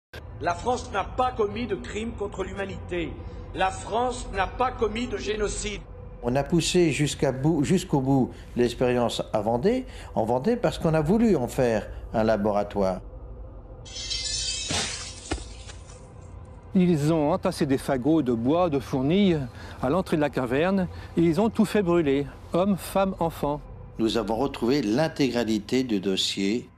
La France n'a pas commis de crime contre l'humanité. La France n'a pas commis de génocide. On a poussé jusqu'au bout l'expérience en Vendée parce qu'on a voulu en faire un laboratoire. Ils ont entassé des fagots de bois, de fournis à l'entrée de la caverne et ils ont tout fait brûler, hommes, femmes, enfants. Nous avons retrouvé l'intégralité du dossier